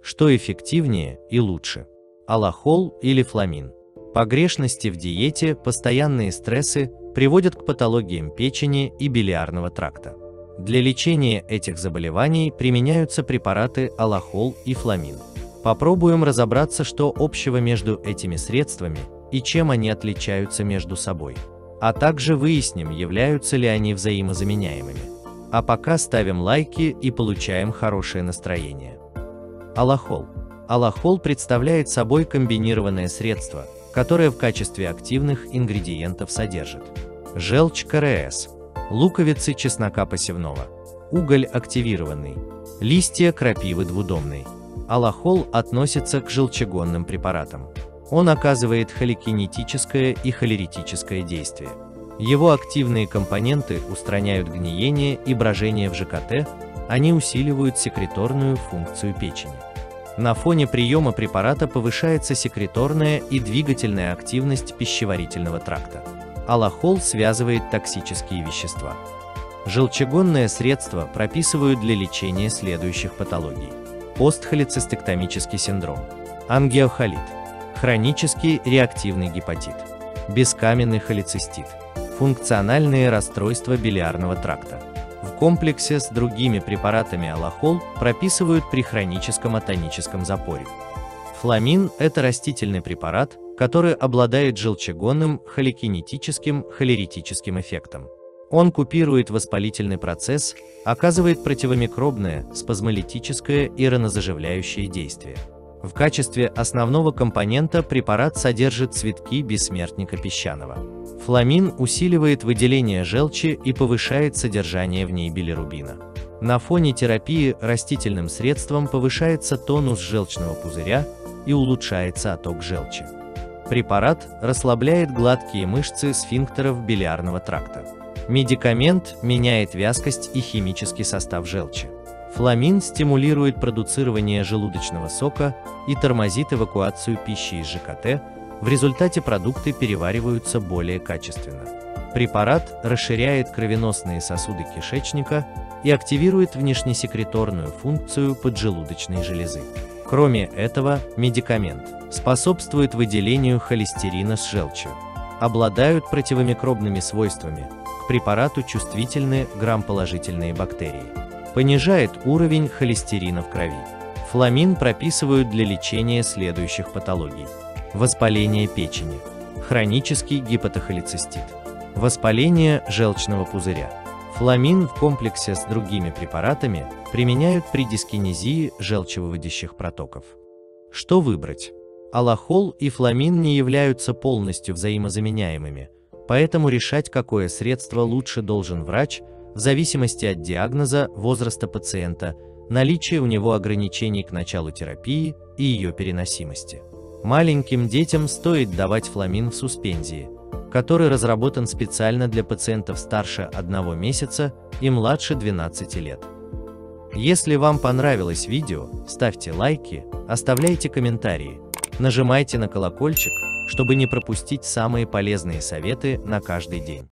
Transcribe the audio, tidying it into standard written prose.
Что эффективнее и лучше? Алахол или фламин? Погрешности в диете, постоянные стрессы приводят к патологиям печени и билиарного тракта. Для лечения этих заболеваний применяются препараты алахол и фламин. Попробуем разобраться, что общего между этими средствами и чем они отличаются между собой. А также выясним, являются ли они взаимозаменяемыми. А пока ставим лайки и получаем хорошее настроение. Алахол. Алахол представляет собой комбинированное средство, которое в качестве активных ингредиентов содержит желчь КРС, луковицы чеснока посевного, уголь активированный, листья крапивы двудомной. Алахол относится к желчегонным препаратам. Он оказывает холикинетическое и холеритическое действие. Его активные компоненты устраняют гниение и брожение в ЖКТ, они усиливают секреторную функцию печени. На фоне приема препарата повышается секреторная и двигательная активность пищеварительного тракта. Алахол связывает токсические вещества. Желчегонное средство прописывают для лечения следующих патологий: постхолецистектомический синдром, ангиохолит, хронический реактивный гепатит, бескаменный холецистит, функциональные расстройства билиарного тракта. В комплексе с другими препаратами алахол прописывают при хроническом атоническом запоре. Фламин – это растительный препарат, который обладает желчегонным, холикинетическим, холеритическим эффектом. Он купирует воспалительный процесс, оказывает противомикробное, спазмолитическое и ранозаживляющее действие. В качестве основного компонента препарат содержит цветки бессмертника песчаного. Фламин усиливает выделение желчи и повышает содержание в ней билирубина. На фоне терапии растительным средством повышается тонус желчного пузыря и улучшается отток желчи. Препарат расслабляет гладкие мышцы сфинктеров билиарного тракта. Медикамент меняет вязкость и химический состав желчи. Фламин стимулирует продуцирование желудочного сока и тормозит эвакуацию пищи из ЖКТ, в результате продукты перевариваются более качественно. Препарат расширяет кровеносные сосуды кишечника и активирует внешнесекреторную функцию поджелудочной железы. Кроме этого, медикамент способствует выделению холестерина с желчью. Обладают противомикробными свойствами, к препарату чувствительны грамположительные бактерии. Понижает уровень холестерина в крови. Фламин прописывают для лечения следующих патологий: воспаление печени, хронический гепатохолецистит, воспаление желчного пузыря. Фламин в комплексе с другими препаратами применяют при дискинезии желчевыводящих протоков. Что выбрать? Алахол и фламин не являются полностью взаимозаменяемыми, поэтому решать, какое средство лучше, должен врач, в зависимости от диагноза, возраста пациента, наличия у него ограничений к началу терапии и ее переносимости. Маленьким детям стоит давать фламин в суспензии, который разработан специально для пациентов старше 1 месяца и младше 12 лет. Если вам понравилось видео, ставьте лайки, оставляйте комментарии, нажимайте на колокольчик, чтобы не пропустить самые полезные советы на каждый день.